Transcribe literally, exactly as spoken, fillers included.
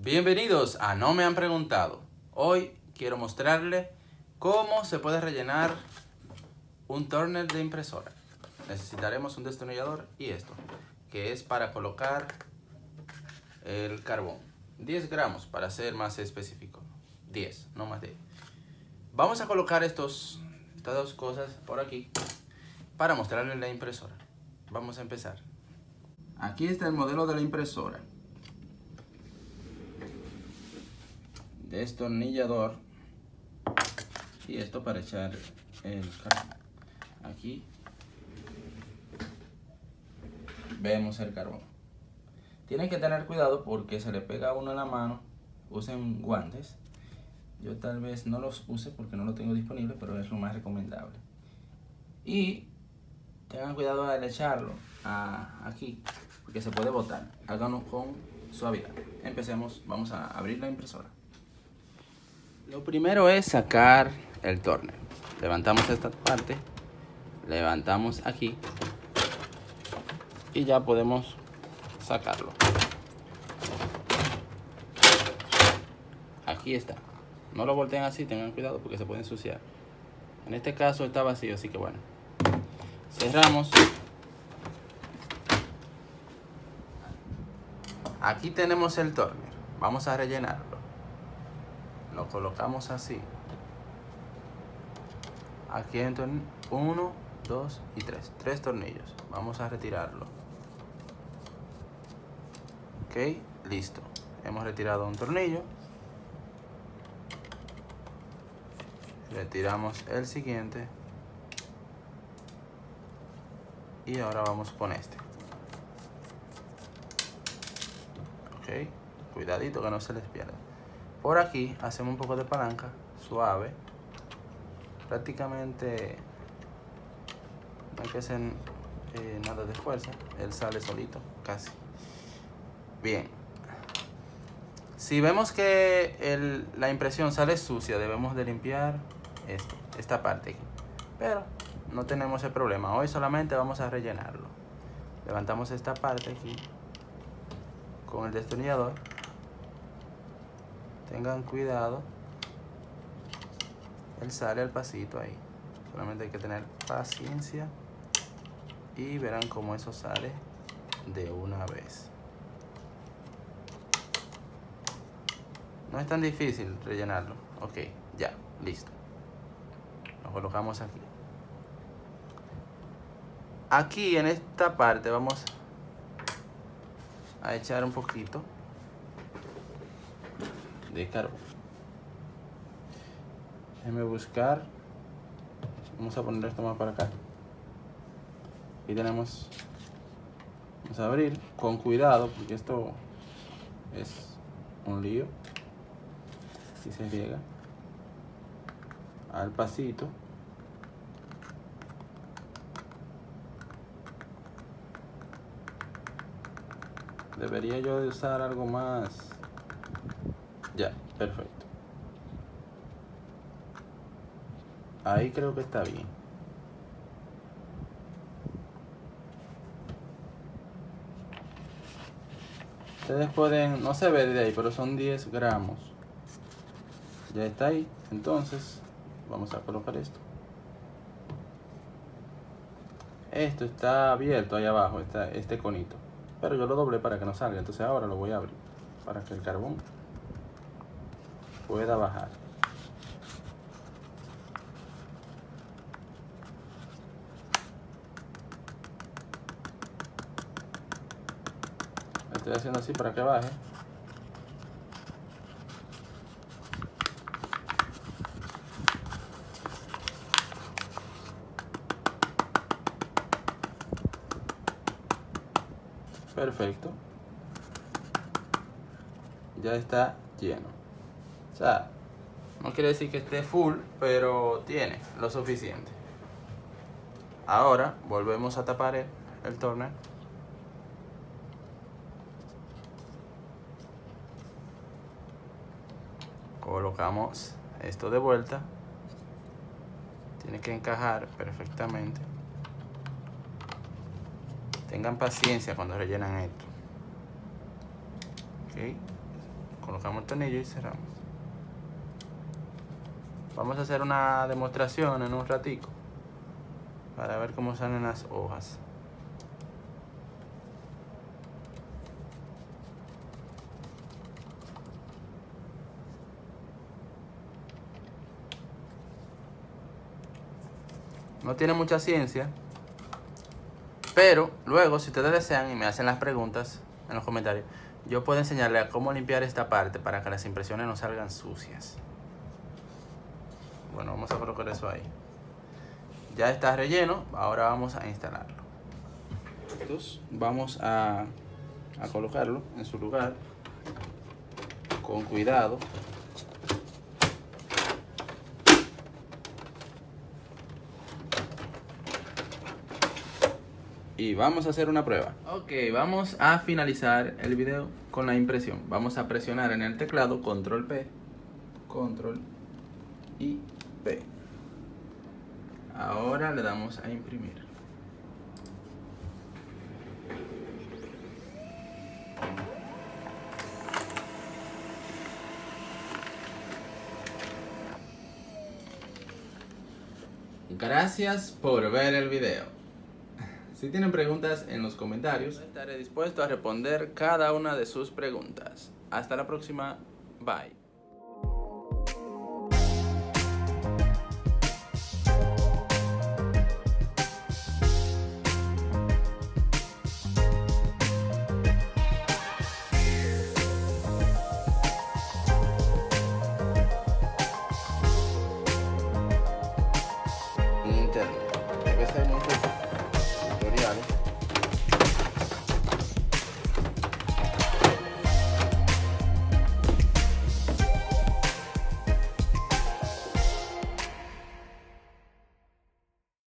Bienvenidos a No Me Han Preguntado. Hoy quiero mostrarle cómo se puede rellenar un tornel de impresora. Necesitaremos un destornillador y esto, que es para colocar el carbón. diez gramos para ser más específico. diez, no más de. Vamos a colocar estos, estas dos cosas por aquí para mostrarles la impresora. Vamos a empezar. Aquí está el modelo de la impresora. Destornillador y esto para echar el carbón. Aquí vemos el carbón. Tienen que tener cuidado porque se le pega a uno en la mano. Usen guantes. Yo tal vez no los use porque no lo tengo disponible, pero es lo más recomendable. Y tengan cuidado al echarlo a, aquí porque se puede botar. Háganlo con suavidad. Empecemos. Vamos a abrir la impresora. Lo primero es sacar el tornel. Levantamos esta parte, levantamos aquí y ya podemos sacarlo. Aquí está. No lo volteen así, tengan cuidado porque se puede ensuciar. En este caso está vacío, así que bueno. Cerramos. Aquí tenemos el tornel. Vamos a rellenarlo. Lo colocamos así. Aquí entran uno, dos y tres. Tres tornillos. Vamos a retirarlo. Ok, listo. Hemos retirado un tornillo. Retiramos el siguiente. Y ahora vamos con este. Ok, cuidadito que no se les pierda. Por aquí hacemos un poco de palanca suave. Prácticamente no hay que hacer eh, nada de fuerza. Él sale solito, casi. Bien. Si vemos que el, la impresión sale sucia, debemos de limpiar esto, esta parte aquí. Pero no tenemos el problema. Hoy solamente vamos a rellenarlo. Levantamos esta parte aquí con el destornillador. Tengan cuidado. Él sale al pasito ahí. Solamente hay que tener paciencia. Y verán cómo eso sale de una vez. No es tan difícil rellenarlo. Ok, ya, listo. Lo colocamos aquí. Aquí en esta parte vamos a echar un poquito de carbón. Déjenme buscar. Vamos a poner esto más para acá. Aquí tenemos. Vamos a abrir con cuidado porque esto es un lío. Así se riega. Al pasito. Debería yo de usar algo más. Ya, perfecto. Ahí creo que está bien. Ustedes pueden, no se ve de ahí, pero son diez gramos. Ya está ahí. Entonces, vamos a colocar esto. Esto está abierto ahí abajo, está este conito. Pero yo lo doblé para que no salga. Entonces ahora lo voy a abrir para que el carbón pueda bajar. Estoy haciendo así para que baje. Perfecto. Ya está lleno. O sea, no quiere decir que esté full, pero tiene lo suficiente. Ahora volvemos a tapar el, el tornel. Colocamos esto de vuelta. Tiene que encajar perfectamente. Tengan paciencia cuando rellenan esto. Ok. colocamos el tornillo y cerramos. Vamos a hacer una demostración en un ratico para ver cómo salen las hojas. No tiene mucha ciencia, pero luego, si ustedes desean y me hacen las preguntas en los comentarios, yo puedo enseñarles a cómo limpiar esta parte para que las impresiones no salgan sucias. Bueno, vamos a colocar eso ahí. Ya está relleno, ahora vamos a instalarlo. Entonces, vamos a, a colocarlo en su lugar con cuidado. Y vamos a hacer una prueba. Ok, vamos a finalizar el video con la impresión. Vamos a presionar en el teclado control P, control y P. Ahora le damos a imprimir. Gracias por ver el video. Si tienen preguntas en los comentarios, estaré dispuesto a responder cada una de sus preguntas. Hasta la próxima. Bye.